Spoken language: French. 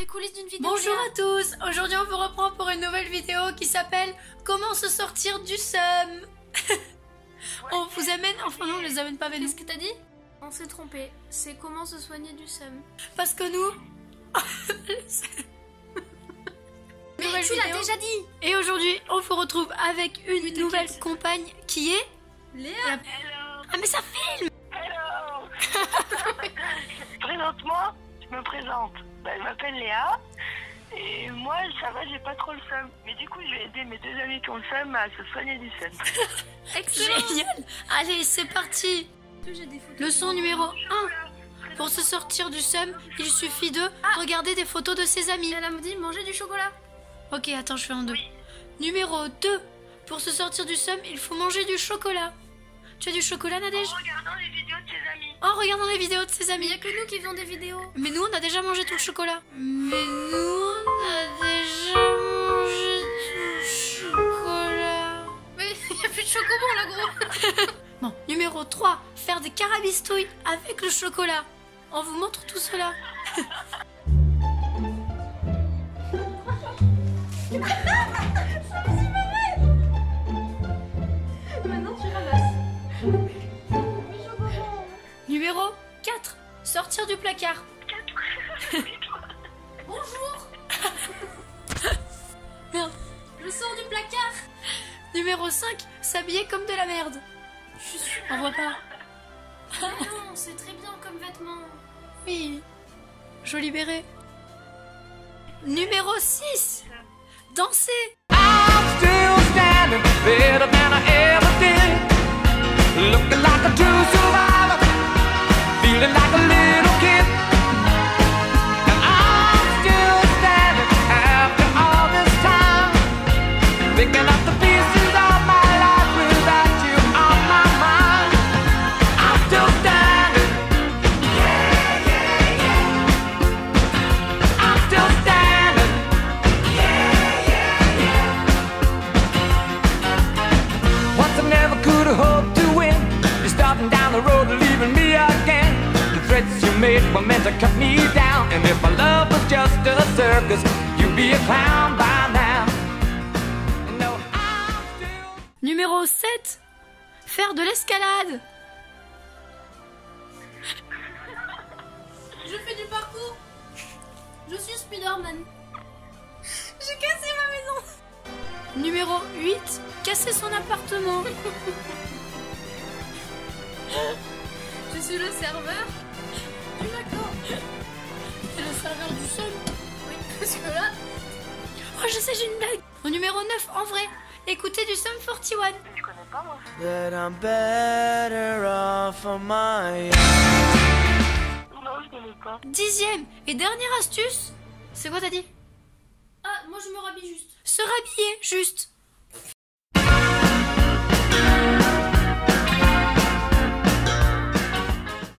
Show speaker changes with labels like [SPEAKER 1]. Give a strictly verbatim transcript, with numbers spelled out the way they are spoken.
[SPEAKER 1] coulisses d'une vidéo.
[SPEAKER 2] Bonjour
[SPEAKER 1] Léa.
[SPEAKER 2] à tous. Aujourd'hui on vous reprend pour une nouvelle vidéo qui s'appelle Comment se sortir du seum. On vous amène, enfin non on les amène pas avec nous.
[SPEAKER 1] Qu'est-ce que t'as dit? On s'est trompé. C'est comment se soigner du seum.
[SPEAKER 2] Parce que nous...
[SPEAKER 1] Mais
[SPEAKER 2] Nouvelle
[SPEAKER 1] tu l'as
[SPEAKER 2] vidéo.
[SPEAKER 1] déjà dit.
[SPEAKER 2] Et aujourd'hui on vous retrouve avec une
[SPEAKER 1] Oui,
[SPEAKER 2] nouvelle
[SPEAKER 1] t'inquiète.
[SPEAKER 2] compagne qui est...
[SPEAKER 1] Léa.
[SPEAKER 3] Hello.
[SPEAKER 2] Ah mais ça filme.
[SPEAKER 3] Hello. Présente-moi, je me présente. Bah, je m'appelle Léa. Et moi, ça va, j'ai pas trop le seum. Mais du coup, je vais aider mes deux amis qui ont le seum à se soigner du seum.
[SPEAKER 1] Excellent.
[SPEAKER 2] Génial. Allez c'est parti.
[SPEAKER 1] J'ai des photos.
[SPEAKER 2] Leçon numéro un. Pour se sortir du seum, il suffit de regarder des photos de ses amis.
[SPEAKER 1] Elle a dit manger du chocolat.
[SPEAKER 2] Ok, attends, je fais en deux. Numéro deux. Pour se sortir du seum, il faut manger du chocolat. Tu as du chocolat, Nadège?
[SPEAKER 3] En regardant les vidéos de ses amis.
[SPEAKER 2] En regardant les vidéos de ses
[SPEAKER 1] Mais
[SPEAKER 2] amis.
[SPEAKER 1] y a que nous qui faisons des vidéos.
[SPEAKER 2] Mais nous, on a déjà mangé tout le chocolat. Mais nous, on a déjà mangé tout le chocolat.
[SPEAKER 1] Mais y a plus de chocobon là, gros.
[SPEAKER 2] Bon, numéro trois. Faire des carabistouilles avec le chocolat. On vous montre tout cela.
[SPEAKER 1] Maintenant tu ramasses.
[SPEAKER 2] Numéro quatre. Sortir du placard.
[SPEAKER 1] Bonjour.
[SPEAKER 2] Merde.
[SPEAKER 1] Je sors du placard.
[SPEAKER 2] Numéro cinq. S'habiller comme de la merde. On voit pas.
[SPEAKER 1] Non, c'est très bien comme vêtement.
[SPEAKER 2] Oui. Joli béret. Numéro six. Danser.
[SPEAKER 4] I'm still standing better than I ever did. Looking like a true survivor, feeling like a little kid. And I'm still standing after all this time, picking up the pieces of my life without you on my mind. I'm still standing. Yeah, yeah, yeah. I'm still standing. Once I never could have hoped to win. You're starting down the road and leaving me again. The threats you made were meant to cut me down. And if my love was just a circus, you'd be a clown by now. And no, I'm still...
[SPEAKER 2] Numéro sept. Faire de l'escalade.
[SPEAKER 1] Je fais du parcours. Je suis Spider-Man. J'ai cassé ma maison.
[SPEAKER 2] Numéro huit. Casser son appartement.
[SPEAKER 1] Je suis le serveur du McDo.
[SPEAKER 2] C'est le serveur du seum.
[SPEAKER 1] Oui, parce que là,
[SPEAKER 2] Oh, je sais, j'ai une blague. Au numéro neuf, en vrai. Écoutez du Sum quarante et un.
[SPEAKER 3] Je connais pas, moi.
[SPEAKER 5] That I'm better off on my
[SPEAKER 3] Non, je connais pas.
[SPEAKER 2] Dixième et dernière astuce. C'est quoi t'as dit?
[SPEAKER 1] ah, moi je me rhabille juste.
[SPEAKER 2] Se rhabiller, juste.